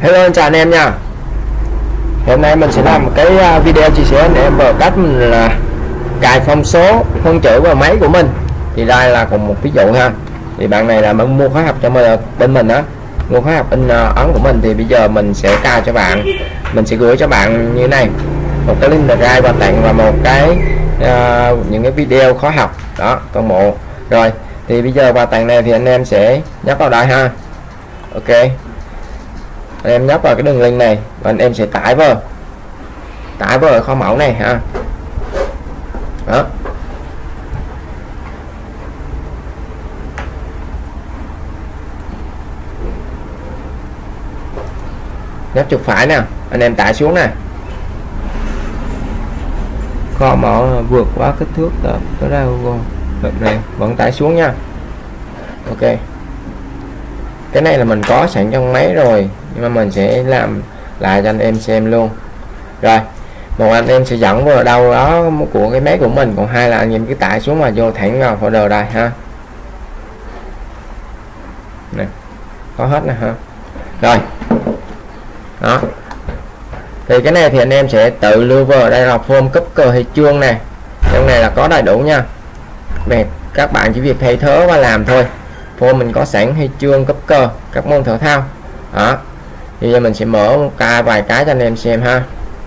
Hello, chào anh em nha. Hôm nay mình sẽ làm một cái video chia sẻ anh em về cách mình là cài phong số phân chữ vào máy của mình. Thì đây là cùng một ví dụ ha. Thì bạn này là mua khóa học cho bên mình á, mua khóa học in ấn của mình. Thì bây giờ mình sẽ cài cho bạn, mình sẽ gửi cho bạn như này một cái link drive và tặng và một cái những cái video khóa học đó toàn bộ. Rồi thì bây giờ vào tặng này thì anh em sẽ nhấp vào đây ha. Ok, anh em nhấp vào cái đường link này và anh em sẽ tải vào kho mẫu này ha. Đó, nhấp chuột phải nè, anh em tải xuống nè. Kho mẫu vượt quá kích thước tới ra được này, vẫn tải xuống nha. Ok, cái này là mình có sẵn trong máy rồi, nhưng mà mình sẽ làm lại cho anh em xem luôn. Rồi, một anh em sẽ dẫn vào đâu đó của cái máy của mình, còn hai là anh em cứ tải xuống mà vô thẳng vào folder đây ha. Nè, có hết nè ha. Rồi đó, thì cái này thì anh em sẽ tự lưu vào. Đây là form cấp cờ hay chuông này, trong này là có đầy đủ nha. Về các bạn chỉ việc thay thế và làm thôi. Form mình có sẵn hay chuông, cấp cờ, các môn thể thao đó. Thì giờ mình sẽ mở vài cái cho anh em xem ha.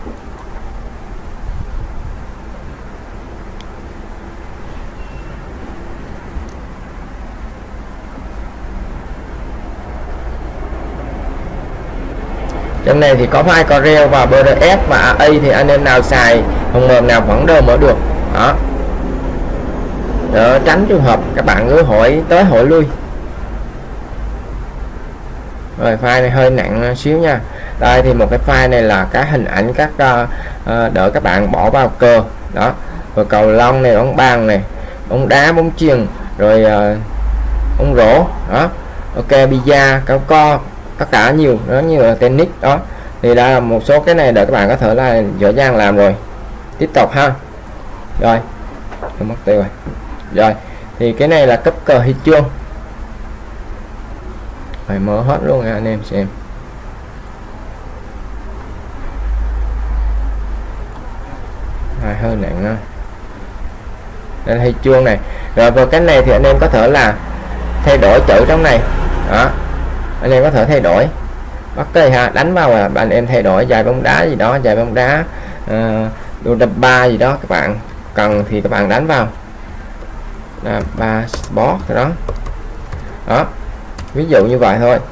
Trong này thì có file Corel và PDF và AI, thì anh em nào xài phần mềm nào vẫn đều mở được đó. Để tránh trường hợp các bạn cứ hỏi tới hỏi lui. Rồi file này hơi nặng xíu nha. Đây thì một cái file này là cái hình ảnh các đỡ các bạn bỏ vào cờ đó, rồi cầu lông này, bóng bàn này, bóng đá, bóng chuyền, rồi bóng rổ đó. Ok, pizza, cáo co, tất cả nhiều đó, như là tennis đó. Thì đây là một số cái này để các bạn có thể là dễ dàng làm rồi. Tiếp tục ha. Rồi tôi mất tiêu rồi. Rồi thì cái này là cấp cờ huy chương, phải mở hết luôn nha anh em xem. Hơi nặng đó. Đây là huy chương này. Rồi vào cái này thì anh em có thể là thay đổi chữ trong này đó, anh em có thể thay đổi bất kỳ ha, đánh vào là anh em thay đổi giải bóng đá gì đó, giải bóng đá đô đập ba gì đó, các bạn cần thì các bạn đánh vào là ba sport đó đó, ví dụ như vậy thôi.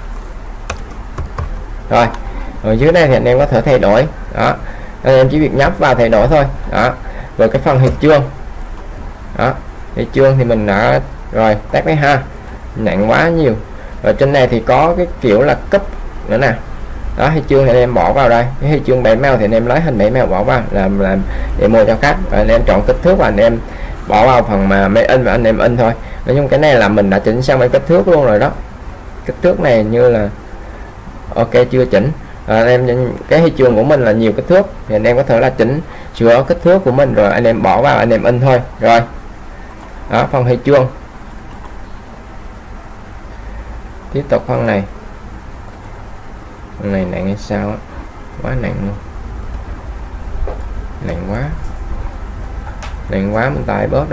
Rồi ở dưới đây thì anh em có thể thay đổi đó, anh em chỉ việc nhấp vào thay đổi thôi đó. Rồi cái phần huy chương đó, huy chương thì mình đã rồi tắt đấy ha, nặng quá nhiều. Rồi trên này thì có cái kiểu là cấp nữa nè đó, huy chương thì anh em bỏ vào đây, cái huy chương 7 mèo thì anh em lấy hình 7 mèo bỏ vào làm demo cho khách. Và anh em chọn kích thước và anh em bỏ vào phần mà máy in và anh em in thôi. Nói chung cái này là mình đã chỉnh sang mấy kích thước luôn rồi đó. Kích thước này như là ok chưa chỉnh. Anh em cái huy chương của mình là nhiều kích thước thì anh em có thể là chỉnh sửa kích thước của mình rồi anh em bỏ vào anh em in thôi. Rồi đó, phần huy chương. Tiếp tục phần này nặng hay sao á, quá nặng luôn, nặng quá mình tải bớt đi.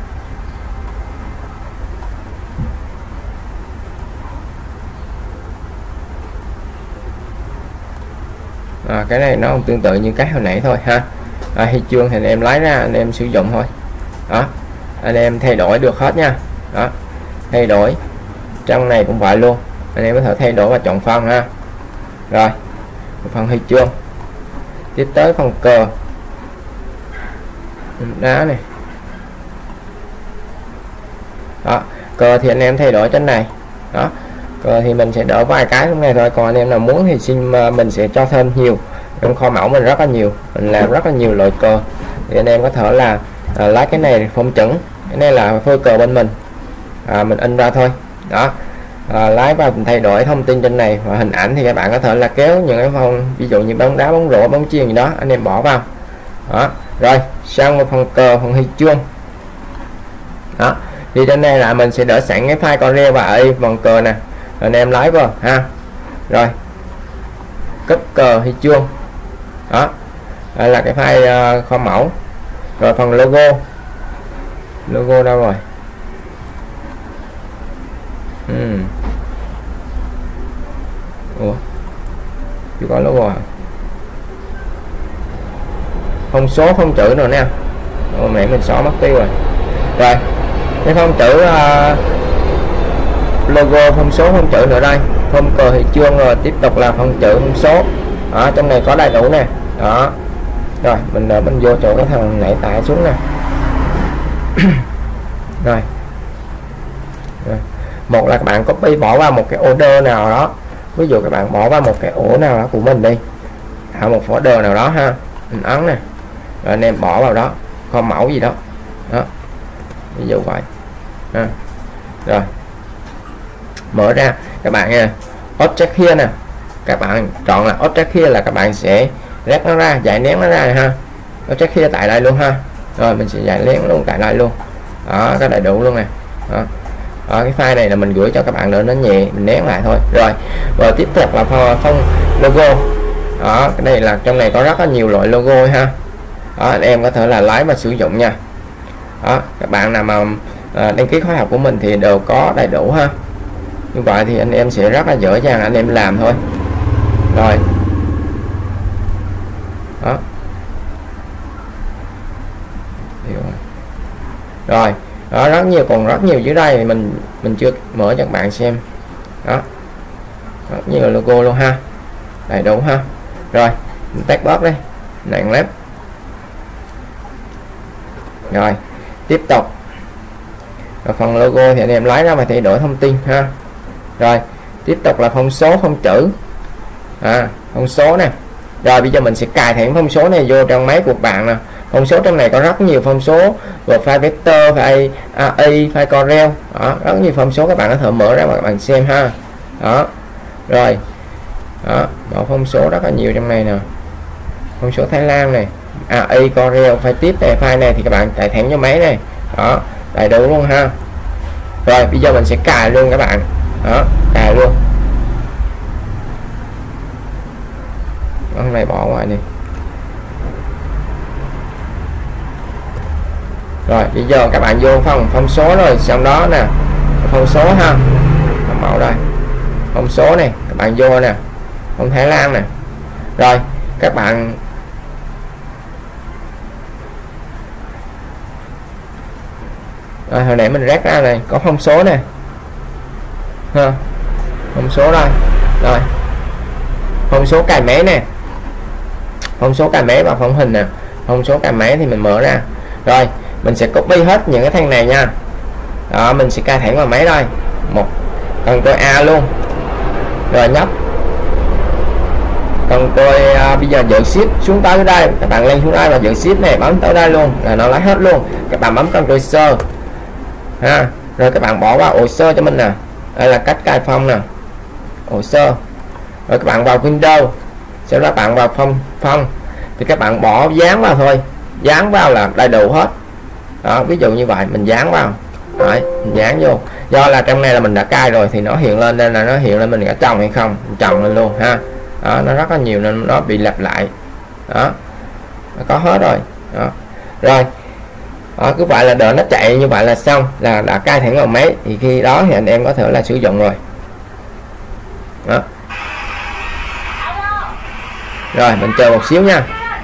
Cái này nó tương tự như cái hồi nãy thôi ha. Huy chương thì anh em lấy ra anh em sử dụng thôi đó, anh em thay đổi được hết nha đó. Thay đổi trong này cũng vậy luôn, anh em có thể thay đổi và chọn phần ha. Rồi phần huy chương. Tiếp tới phần cờ đá này đó, cờ thì anh em thay đổi trên này đó. Cờ thì mình sẽ đỡ vài cái trong này thôi, còn anh em nào muốn thì xin mình sẽ cho thêm nhiều. Trong kho mẫu mình rất là nhiều, mình làm rất là nhiều loại cờ, thì anh em có thể là lấy cái này phông chuẩn, cái này là phơi cờ bên mình mình in ra thôi đó. Lái vào mình thay đổi thông tin trên này, và hình ảnh thì các bạn có thể là kéo những cái phong, ví dụ như bóng đá, bóng rổ, bóng chuyền gì đó anh em bỏ vào đó. Rồi sang một phần cờ, phần huy chương đó, thì trên đây là mình sẽ đỡ sẵn cái file Corel và AI vòng cờ nè, anh em lái vào ha. Rồi cấp cờ huy chương. Đó, đây là cái file kho mẫu. Rồi phần logo đâu rồi? Ủa, chưa có logo à? Phông số phông chữ rồi nè. Ồ, mẹ mình xóa mất tiêu rồi. Rồi cái phông chữ logo, phông số, phông chữ nữa đây, phông cờ huy chương, rồi tiếp tục là phông chữ, phông số. Ở trong này có đầy đủ nè. Đó, rồi mình vô chỗ cái thằng nãy tải xuống nè. Rồi. Một là các bạn copy bỏ vào một cái order nào đó, ví dụ các bạn bỏ vào một cái ổ nào đó của mình đi, một folder nào đó ha, mình ấn nè, rồi anh em bỏ vào đó, kho mẫu gì đó, đó ví dụ vậy ha. Rồi mở ra các bạn nha, object here nè, các bạn chọn là object here là các bạn sẽ rác nó ra, giải nén nó ra này, ha. Object here tại đây luôn ha, rồi mình sẽ giải nén luôn tại đây luôn. Đó, cái đầy đủ luôn nè. Đó. Đó, cái file này là mình gửi cho các bạn để nó nhẹ, mình nén lại thôi. Rồi tiếp tục là phông logo. Đó, cái này là trong này có rất là nhiều loại logo ha. Đó, anh em có thể là lấy và sử dụng nha. Đó, các bạn nào mà đăng ký khóa học của mình thì đều có đầy đủ ha. Như vậy thì anh em sẽ rất là dễ dàng anh em làm thôi. Rồi. Đó. Rồi, đó, rất nhiều, còn rất nhiều dưới đây mình chưa mở cho các bạn xem. Đó, rất nhiều logo luôn ha, đầy đủ ha. Rồi mình tách bóp đây, nặng lép. Rồi tiếp tục, rồi phần logo thì anh em lấy ra và thay đổi thông tin ha. Rồi tiếp tục là phông số, phông chữ, phông số nè. Rồi bây giờ mình sẽ cài thẳng phông số này vô trong máy của bạn nè. Phông số trong này có rất nhiều phông số, rồi file vector, file AI, file Corel. Đó, rất nhiều phông số, các bạn có thể mở ra và các bạn xem ha. Đó, rồi đó, mở phông số rất là nhiều trong này nè, phông số Thái Lan này, AI, Corel, file tiếp này, file này thì các bạn cài thẳng cho máy này. Đó, đầy đủ luôn ha. Rồi bây giờ mình sẽ cài luôn các bạn. Đó, cài luôn. Con này bỏ ngoài đi. Rồi bây giờ các bạn vô phông số rồi, xong đó nè, phông số ha, mẫu đây, phông số này, các bạn vô nè, phông Thái Lan nè. Rồi các bạn hồi nãy mình rác ra này, có phông số nè ha, phông số đây. Rồi phông số cài máy nè, phông số cài máy và phông hình nè. Phông số cài máy thì mình mở ra. Rồi mình sẽ copy hết những cái thằng này nha. Đó, mình sẽ cài thẳng vào máy đây, một cần tôi A luôn, rồi nhấp cần tôi bây giờ giữ shift xuống tới đây, các bạn lên xuống đây và giữ shift này, bấm tới đây luôn là nó lấy hết luôn. Các bạn bấm cần tôi sơ ha, rồi các bạn bỏ vào ổ sơ cho mình nè, đây là cách cài phông nè, ổ sơ. Rồi các bạn vào Windows, sau đó bạn vào phông thì các bạn bỏ dán vào thôi, dán vào là đầy đủ hết. Đó, ví dụ như vậy mình dán vào. Đấy, mình dán vô, do là trong này là mình đã cài rồi thì nó hiện lên, nên là nó hiện lên mình đã trồng hay không, mình trồng lên luôn ha. Đó, nó rất là nhiều nên nó bị lặp lại. Đó, nó có hết rồi. Đó, rồi đó, cứ vậy là đợi nó chạy như vậy là xong, là đã cài thẳng vào máy, thì khi đó thì anh em có thể là sử dụng rồi. Đó. Rồi mình chờ một xíu nha,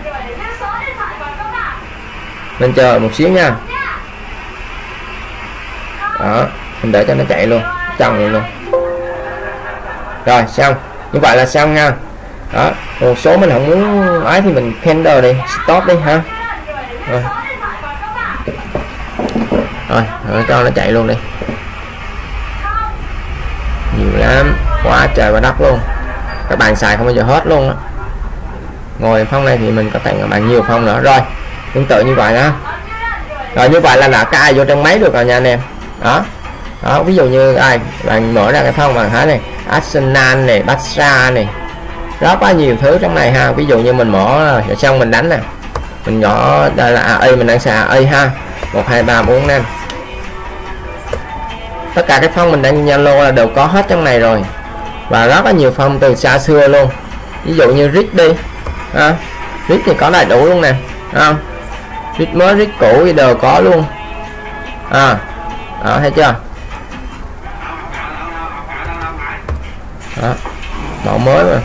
mình chờ một xíu nha. Đó, mình để cho nó chạy luôn, trồng luôn. Rồi xong, như vậy là xong nha. Đó, một số mình không muốn ấy thì mình cancel đi, stop đi ha. Rồi cho nó chạy luôn đi, nhiều lắm, quá trời và đất luôn, các bạn xài không bao giờ hết luôn á. Ngồi phông này thì mình có tặng các bạn nhiều phông nữa. Rồi tương tự như vậy đó. Rồi như vậy là đã cài vô trong máy được rồi nha anh em. Đó, đó, ví dụ như ai bạn mở ra cái phông bạn thấy này, Arsenal này, Barca này, rất là nhiều thứ trong này ha. Ví dụ như mình mở rồi xong mình đánh nè, mình nhỏ đây là AI, mình đang xài AI ha, 1 2 3 4 5, tất cả cái phông mình đang Zalo là đều có hết trong này rồi, và rất là nhiều phông từ xa xưa luôn. ví dụ như RIT đi, RIT thì có đầy đủ luôn nè, RIT mới RIT cũ thì đều có luôn, thấy chưa, mẫu mới mà,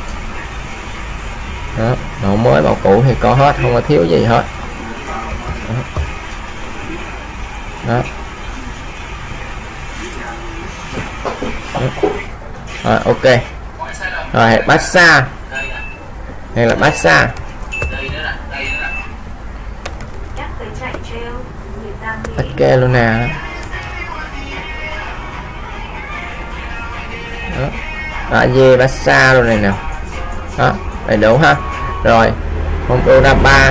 mẫu mới mẫu cũ thì có hết, không có thiếu gì hết. Đó. Rồi, ok. Rồi Barca, đây là Barca. Ok luôn nè. Đó, về Barca luôn này nè. Đó, đầy đủ ha. Rồi, con Dora 3.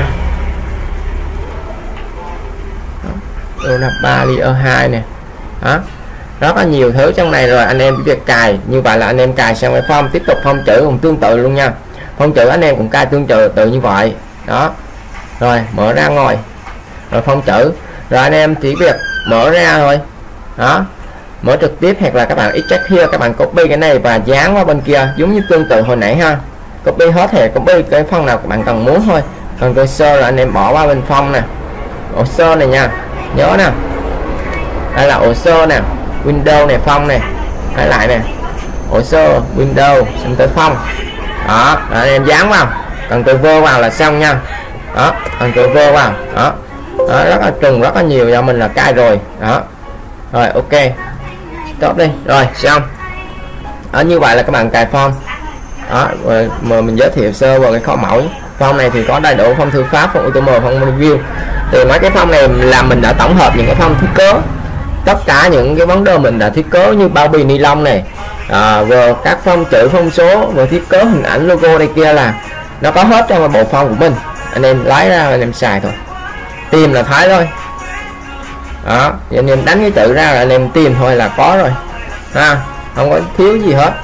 Dora 3 Layer 2 nè. Đó. Rất là nhiều thứ trong này rồi, anh em chỉ việc cài. Như vậy là anh em cài sang cái form, tiếp tục form chữ cũng tương tự luôn nha. Form chữ anh em cũng cài tương tự như vậy. Đó. Rồi, mở ra ngoài. Rồi form chữ. Rồi anh em chỉ việc mở ra thôi. Đó. Mở trực tiếp, hoặc là các bạn extract here, các bạn copy cái này và dán qua bên kia giống như tương tự hồi nãy ha. Copy hết thì copy cái phong nào các bạn cần muốn thôi. Còn cái sơ là anh em bỏ qua bên phong nè. Ổ sơ này nha. Nhớ nè. Đây là ổ sơ nè. Windows này, phong này, hay lại nè, ổ sơ Windows xong tới phong. Đó, anh em dán vào, cần từ vô vào là xong nha. Đó, cần từ vô vào. Đó. Đó, rất là trùng, rất là nhiều, do mình là cài rồi. Đó. Rồi ok, tốt đi. Rồi xong. Đó, như vậy là các bạn cài form. Đó, rồi mà mình giới thiệu sơ vào cái kho mẫu. Form này thì có đầy đủ form thư pháp, form AutoM, form review. Thì mấy cái form này là mình đã tổng hợp những cái form thiết kế, tất cả những cái vấn đề mình đã thiết kế như bao bì ni lông này, vừa các phông chữ, phông số, vừa thiết kế hình ảnh logo đây kia là nó có hết trong bộ phông của mình. Anh em lấy ra anh em xài thôi, tìm là thấy thôi. Đó, thì anh em đánh cái chữ ra là anh em tìm thôi là có rồi ha, không có thiếu gì hết,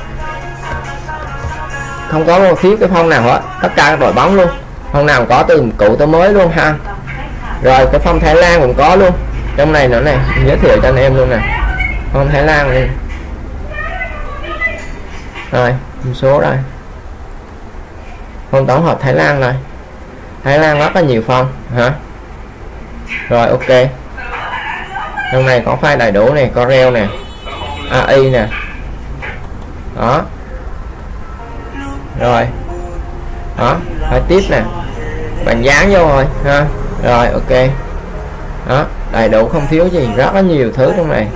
không có thiếu cái phông nào hết, tất cả các đội bóng luôn, phông nào có từ cũ tới mới luôn ha. Rồi cái phông Thái Lan cũng có luôn trong này nữa này, giới thiệu cho anh em luôn nè, phong Thái Lan này. Rồi số đây, phong tổng hợp Thái Lan này, Thái Lan rất là nhiều phong hả. Rồi ok, trong này có file đầy đủ này, có reo nè, AI nè. Đó. Rồi đó, file tiếp nè, bạn dán vô rồi ha. Rồi ok. Đó, đầy đủ không thiếu gì, rất là nhiều thứ trong này.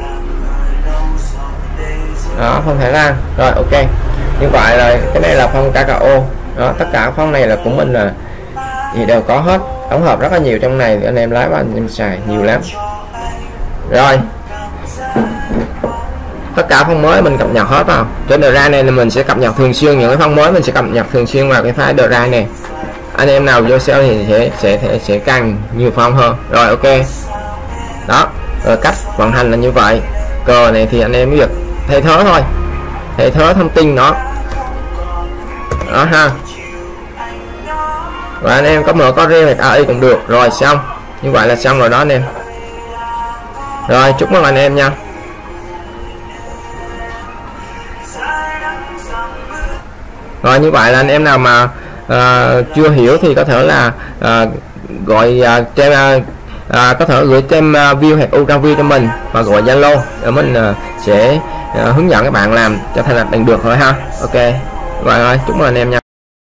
Đó, phong Thái Lan. Rồi ok, như vậy rồi, cái này là phong cacao. Đó, tất cả phong này là của mình là thì đều có hết, tổng hợp rất là nhiều trong này, anh em lái vào anh em xài nhiều lắm. Rồi tất cả phong mới mình cập nhật hết vào trên Drive này, là mình sẽ cập nhật thường xuyên những cái phong mới, mình sẽ cập nhật thường xuyên vào cái file Drive này. Anh em nào vô sale thì sẽ càng nhiều phong hơn. Rồi ok. Đó, rồi cách vận hành là như vậy. Cờ này thì anh em việc thay thế thôi, thay thế thông tin đó ha. Và anh em có mở có riêng hoặc AI cũng được. Rồi xong, như vậy là xong rồi đó anh em. Rồi chúc mừng anh em nha. Rồi như vậy là anh em nào mà chưa hiểu thì có thể là gọi trên có thể gửi trên view hoặc Ultra view cho mình, và gọi Zalo để mình sẽ hướng dẫn các bạn làm cho thành lập bằng được thôi ha. Ok, rồi chúc mừng anh em nha.